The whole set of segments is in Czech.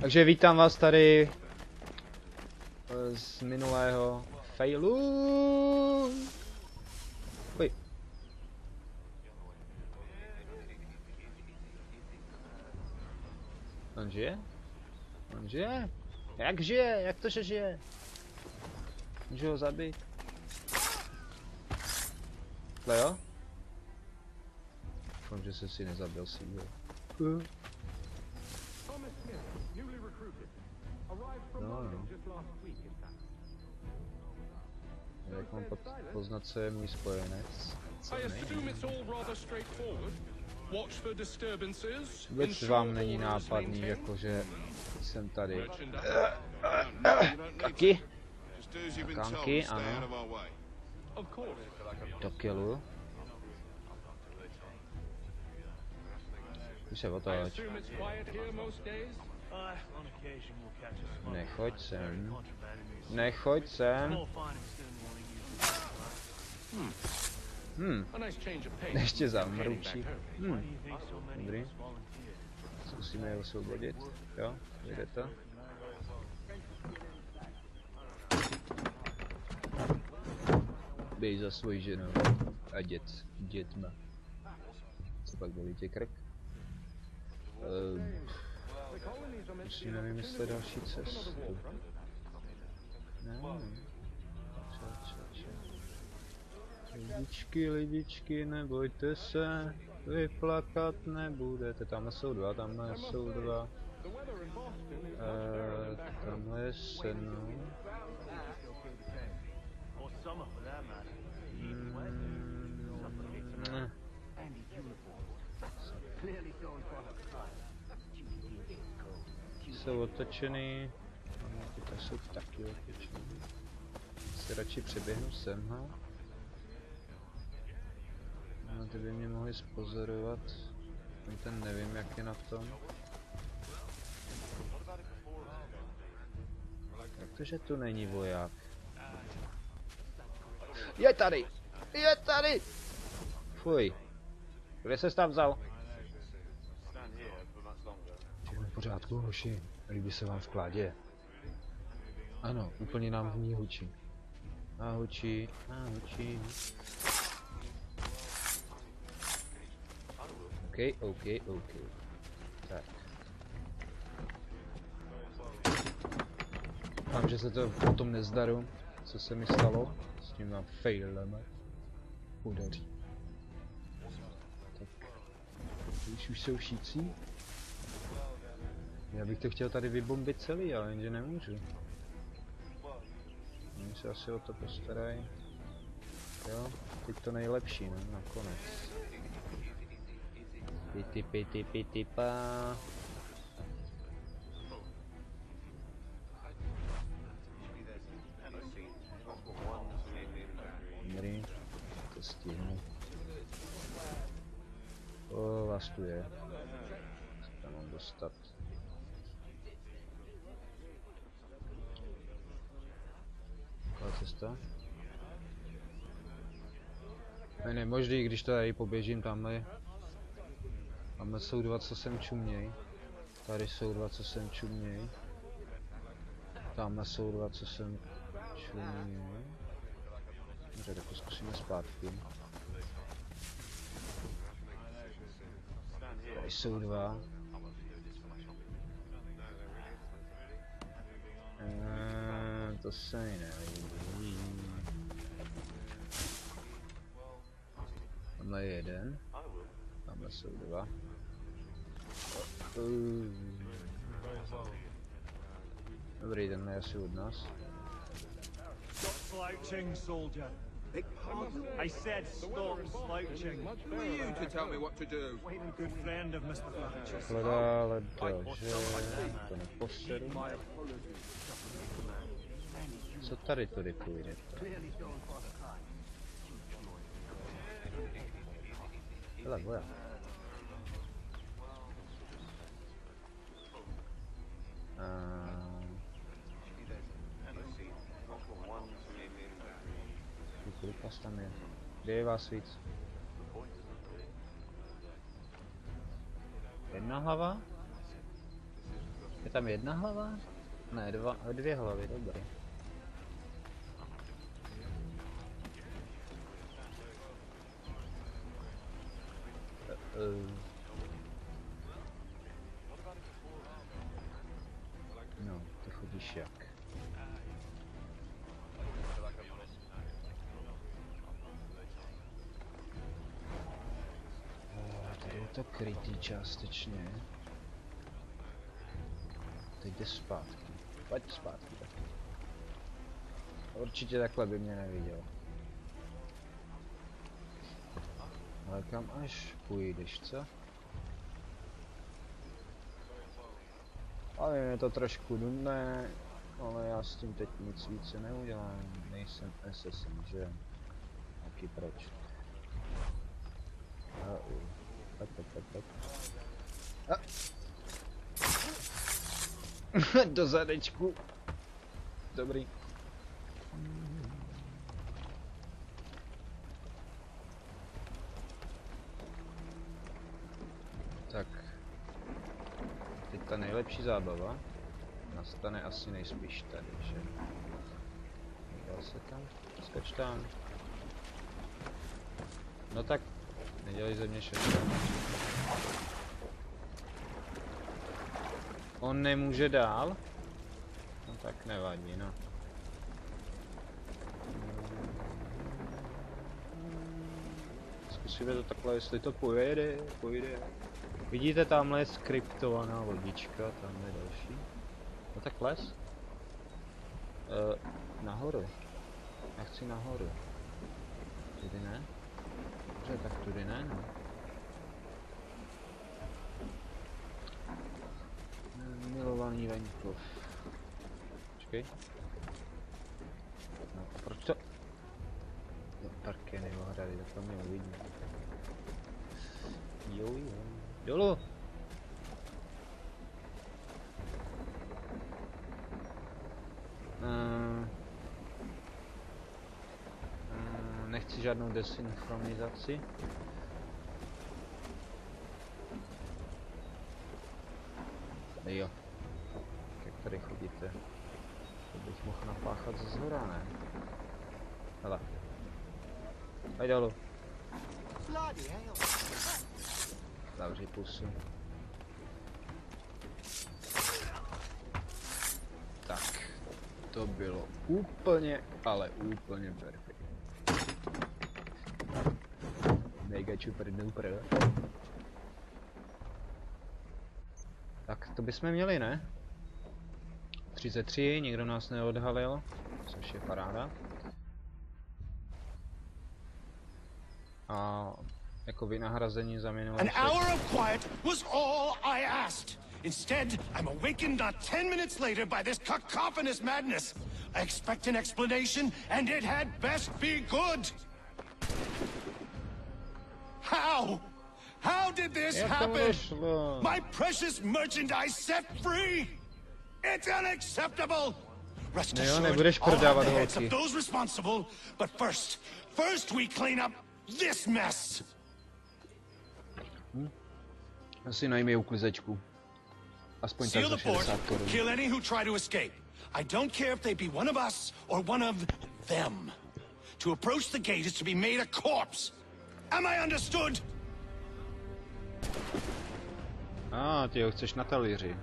Takže vítám vás tady z minulého failu. Oj. On žije? On žije? Jak žije? Jak to, že žije? Můžu ho zabít? Takhle jo? Doufám, že se si nezabil svýho. No. Jak mám poznat, co je můj spojenec? Vůbec vám není nápadný, jakože jsem tady. Kaky? Kanky, ano. Do kilu. Už se otoč. Nechoď sem. Nechoď sem. Ještě zamručí. Dobrý. Zkusíme je osvobodit. Jo, jde to. Běj za svoji ženou a dětma. Co pak bolí tě krk? Musíme vymyslet další cestu. No. Lidičky, nebojte se, vy plakat nebudete. Tamhle jsou dva, tamhle jsou dva. Tamhle je seno. Jsou otočený. Ty jsou taky otočený. Si radši přeběhnu sem, ha? No, ty by mě mohli spozorovat. Ten nevím, jak je na tom. Jak to, že tu není voják? Je tady! Je tady! Fuj. Kde se tam vzal? Všechno v pořádku, hoši. Líbí se vám v kládě. Ano, úplně nám v ní hučí. A hučí, a hučí. OK. Tak. Mám, že se to potom nezdaru, co se mi stalo s těma failem. Udaří. Tak. Když už jsou šící. Já bych to chtěl tady vybombit celý, ale jenže nemůžu. Oni se asi o to postarají. Jo, teď to nejlepší, ne? Nakonec. Pitipa. Dobrý, to stihnu. O, vás tu je. Co tam mám dostat? Taková cesta? Ne, možný, když tady poběžím tamhle. Tamhle jsou dva, co sem čuměj. Tady jsou dva, co sem čuměj. Tamhle jsou dva, co sem čuměj. Dobře, tak to zkusíme zpátky. Tady jsou dva. To se mi nelíbí. Tamhle je jeden. Tamhle jsou dva. Dobrý, tenhle je asi od nás. Stop slouching, soldier. I said stop slouching. Who are you to tell me what to do? Good friend of Mr. Fletcher. Hledá, že to neposedu. Co tady tudy půjde? Hele, voják. Kolik vás tam je? Kde je vás víc? Jedna hlava? Je tam jedna hlava? Ne, dvě hlavy, dobrý. No, ty chodíš jak? Tady je to krytý částečně. Teď jde zpátky. Pojď zpátky. Určitě takhle by mě neviděl. Ale kam až půjdeš, co? Ale je to trošku nudné, ale já s tím teď nic více neudělám. Nejsem assassin, že? Taky proč? Do zadečku. Dobrý. Tak. Teď ta nejlepší zábava nastane asi nejspíš tady, že? Dal se tam? Skoč tam. No tak, nedělej ze mě šestá. On nemůže dál? No tak nevadí, no. Zkusíme to takhle, jestli to pojede. Vidíte, tamhle je skriptovaná lodička, tam je další. No tak les. Nahoru. Já chci nahoru. Tudy ne? Dobře, tak tudy ne, no. Milovaný venkov. Počkej. No, proč to? No, parky nebo hrady, tak to mě uvidí. Jo. Dolů! Nechci žádnou desynchronizaci. Jo. Jak tady chodíte? To bych mohl napáchat ze zhora, ne? Hele. Pojď dolů. Zavři pusu. Tak. To bylo úplně, ale úplně perfekt. Mega super duper. Tak to bychom měli, ne? 33, nikdo nás neodhalil, což je paráda. A jako vynahrazení za minulé. An hour of quiet was all I asked. Instead, I'm awakened not 10 minutes later by this cacophonous madness. I expect an explanation, and it had best be good. How? How did this happen? My precious merchandise set free? It's unacceptable! Rest assured, I'll have the heads of those responsible, but first we clean up this mess! Asi najmi uklizečku. Aspoň tak za 60 korun. Kill any who try to escape. I don't care if they be one of us or one of them. To approach the gate is to be made a corpse. Am I understood? Ty ho chceš na talíři.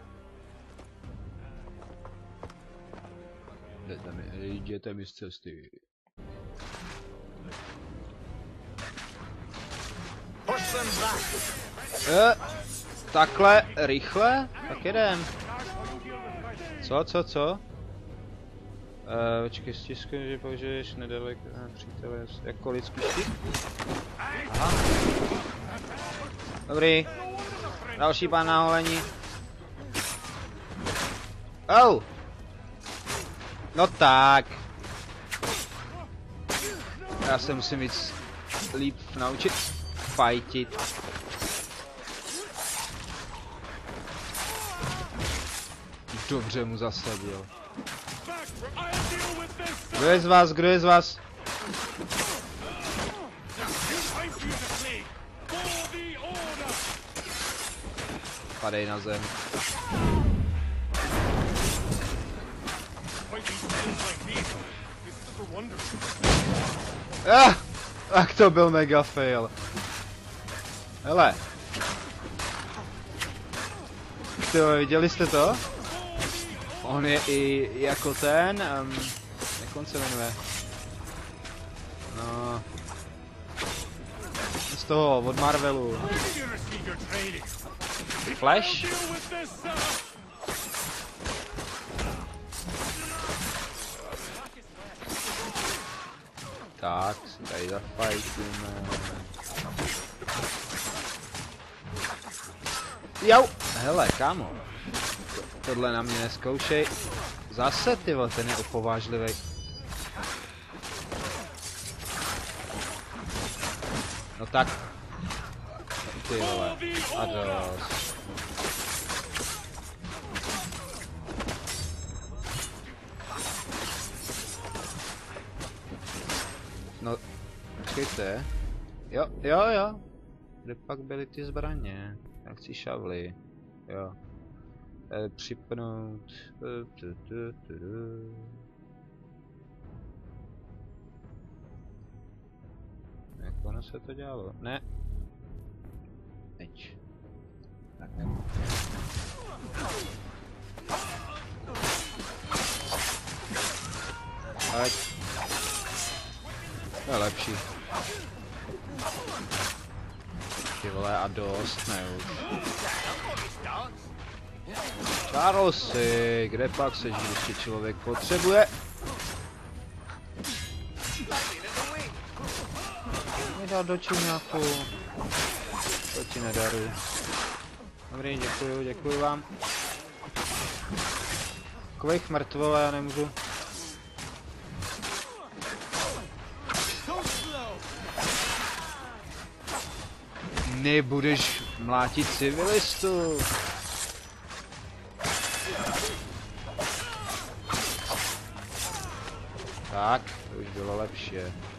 Jděte mi z cesty. Takhle rychle? Tak jedem. Co? Počkej, stiskej, že použiješ nedaleko přítele jako lidský štíp. Aha. Dobrý. Další pán na holení. Oh! No tak. Já se musím víc líp naučit fightit. Dobře mu zasadil. Kdo je z vás? Padej na zem. Tak to byl mega fail. Hele. Tyjo, viděli jste to? On je i jako ten, jak on se jmenuje? No. Z toho, od Marvelu. Flash? Tak, si tady zafajtíme. Jau! Hele, kámo. Tohle na mě neskoušej. Zase, tyvo, ten je opovážlivý. No tak. Ty vole. A dost. No, počkejte. Jo. Kde pak byly ty zbraně? Já chci šavly. Jo. Připnout. Jak ono se to dělalo? Ne. Teď. Tak. Ať. To je lepší. Ty vole, a dost, ne už. Charlesy, kde pak seš, když tě člověk potřebuje? Nedal do čuňáku. To ti nedaru. Dobrý, děkuju vám. Takových mrtvol já nemůžu. Nebudeš mlátit civilistu. Tak, to už bylo lepší.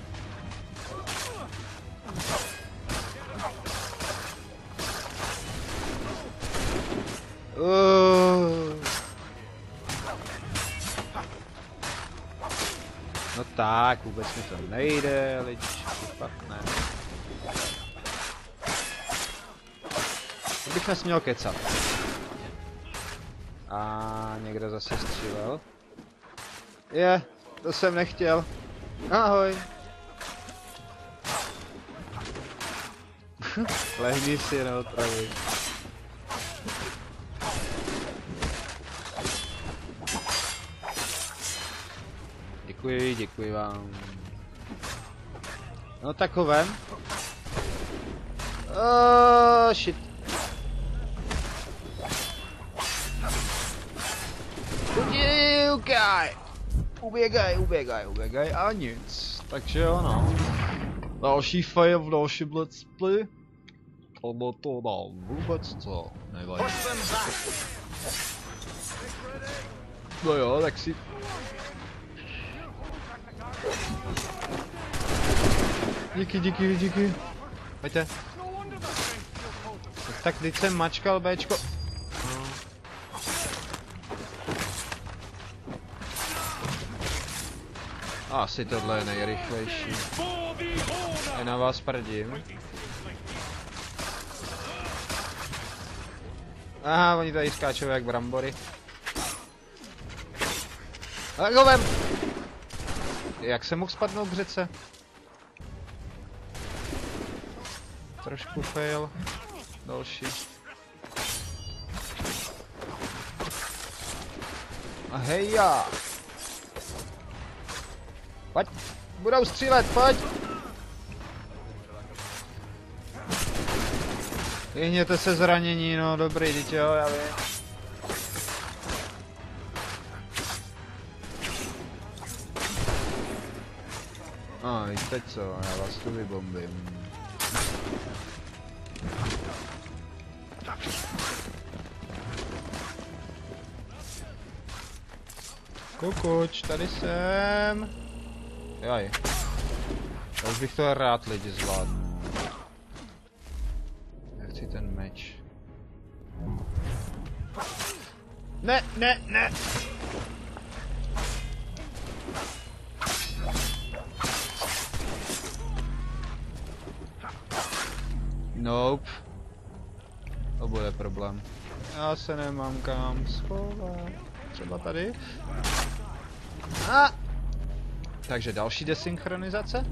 No tak, vůbec mi to nejde, lidičky, fakt ne. Bych nesměl kecat. A někdo zase střílel. To jsem nechtěl. Ahoj. Lehni si, neotravuj. Děkuji vám. No takovém. Shit. Uběgaj a nic. Takže jo, no. Další fail v dalším let's play. Tohle to dám vůbec co nevadí. No jo, tak si... Díky. Pojďte. Tak teď jsem mačkal Bčko. Asi tohle je nejrychlejší. Já na vás prdím. Aha, oni tady skáčou jak brambory. Tak ho vem! Jak jsem mohl spadnout k řece? Trošku fail. Další. A hejja! Pojď! Budou střílet, pojď! Vyhněte se zranění, no dobrý, teď jo, já vím. A teď co, já vás tu vybombím. Kukuč, tady jsem. Jaj. Já už bych to rád lidi zvládnu. Já chci ten meč. Ne. Nope. To bude problém. Já se nemám kam schovat. Třeba tady. A! Takže další desynchronizace.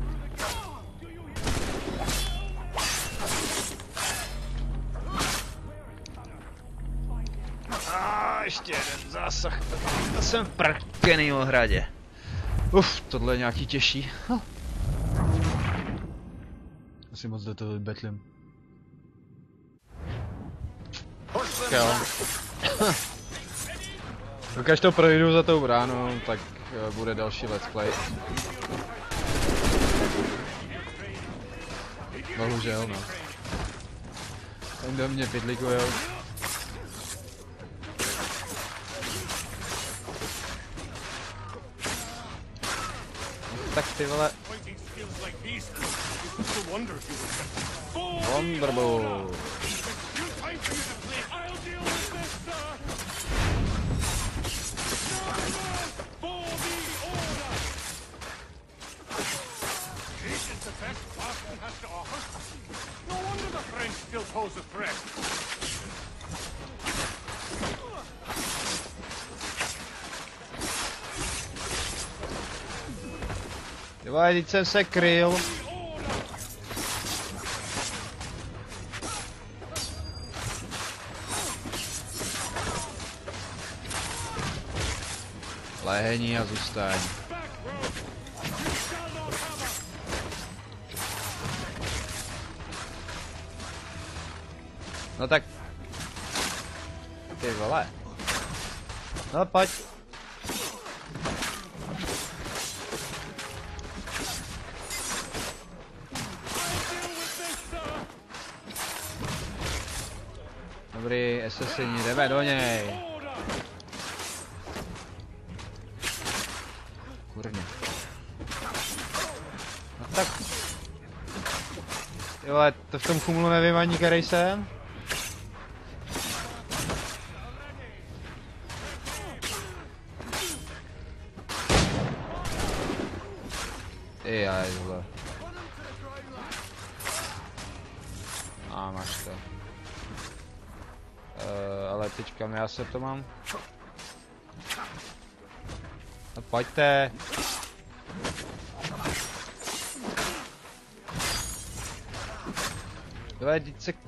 A ještě jeden zásah. To jsem v prkeným ohradě. Tohle je nějaký těžší. Asi moc do toho betlím. Jo. Dokud to projdu za tou bránou, tak bude další let's play. Bohužel, no. Ten do mě pidlikujou. Tak ty vole. Wonderbolt. No wonder the French still pose a threat. Tyvoj, teď jsem se kryl. Lehení a zůstaň. No tak. Ty vole. No pojď. Dobrý, asasini, jdeme do něj. Kurně. No tak. Ty vole, to v tom chumlu nevím ani, který jsem. Jajzle. A máš to. Ale teďka já se to mám. No pojďte. Teď se...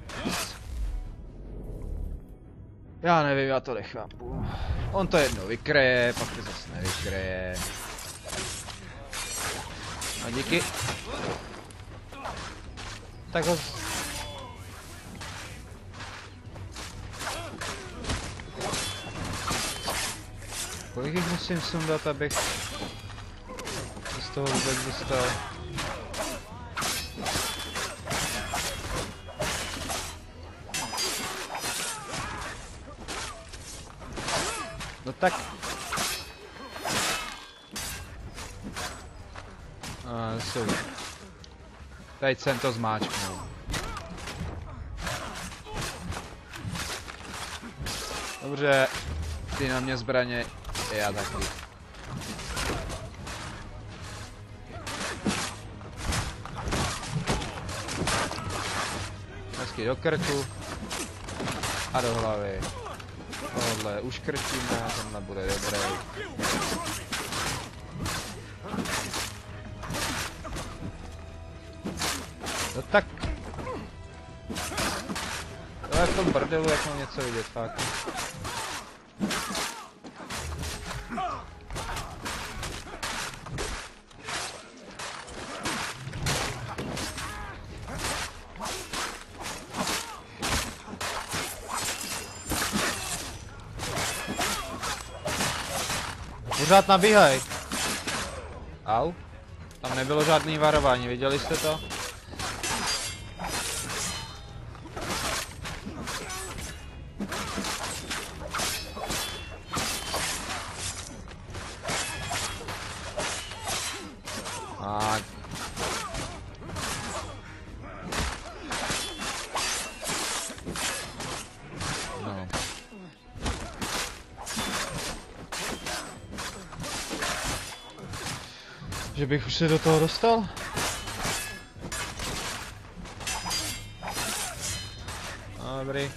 Já nevím, já to nechápu. On to jednou vykryje, pak to zase nevykryje. A díky. Tak ho... Kolik jich musím sundat, abych z toho vůbec dostal? No tak... Teď jsem to zmáčknul. Dobře, ty na mě zbraně, já taky. Hezky do krku a do hlavy. Tohle uškrtíme, tenhle bude dobrý. No tak. To je v tom brdelu, jak mám něco vidět, fakt. Pořád nabíhaj. Au. Tam nebylo žádný varování, viděli jste to? Tak. No. Že bych už se do toho dostal? No, dobrý.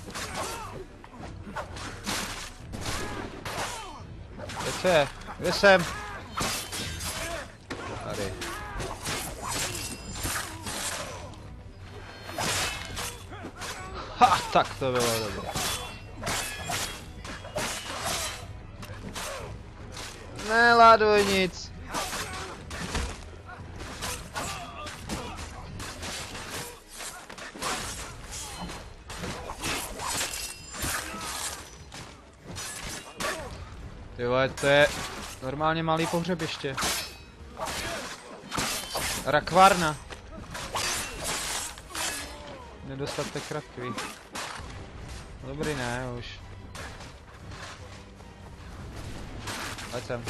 Co je? Kde jsem? Tady. Ha, tak to bylo dobré. Neláduj nic. Ty vole, to je normálně malý pohřebiště. Rakvárna. Nedostatek rakví. Dobrý, ne, už. Pojď sem.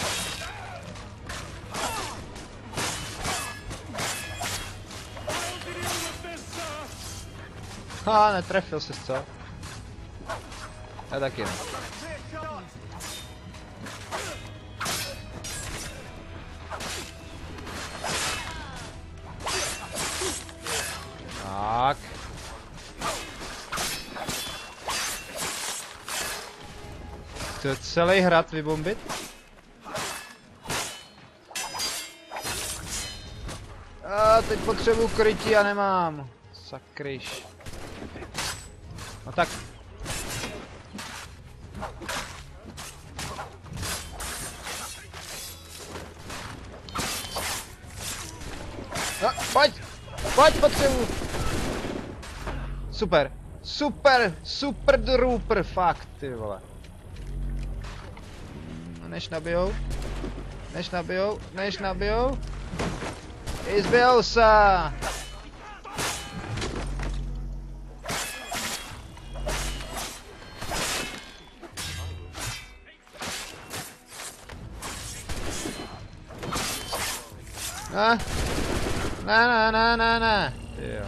Ha, netrefil se, co? Já taky ne. Tak. Chce celý hrad vybombit? A teď potřebuji krytí a nemám. Sakryš. No tak. No, pojď! Pojď, potřebuji! Super! Super! Super drooper! Fakt, ty vole. Než nabijou. Než nabijou. Než nabijou. Izbijou se! Ne. Jo.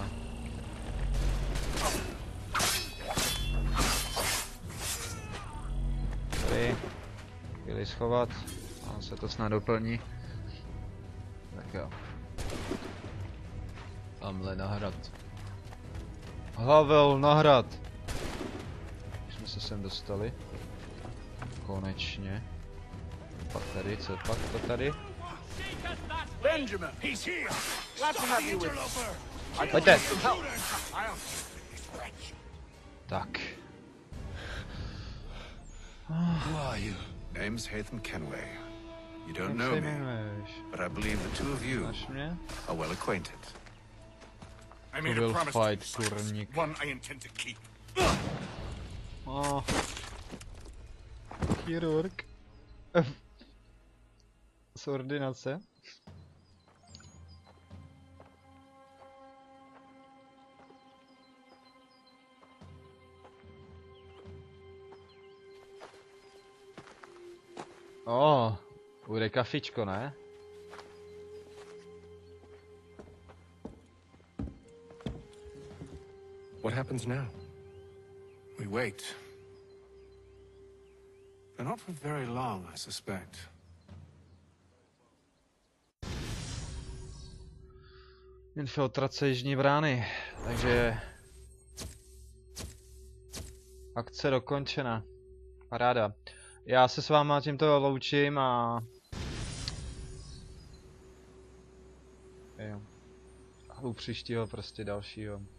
Tady. Chvíli schovat. On se to snad doplní. Tak jo. Tamhle na hrad. Havel na hrad. Už jsme se sem dostali. Konečně. Pak tady, co pak to tady? Benjamin, he's here. Glad to have you with us. Pojďte. Tak. Who are you? Name's Hatham Kenway. You don't know me, but I believe the two of you are well acquainted. I made a promise to you, one I intend to keep. Oh. Chirurg. Z ordinace. Bude kafičko, ne? What happens now? We wait. But not for very long, I suspect. Infiltrace jižní brány, takže akce dokončena. Paráda. Já se s váma tímto loučím a jo. U příštího prostě dalšího.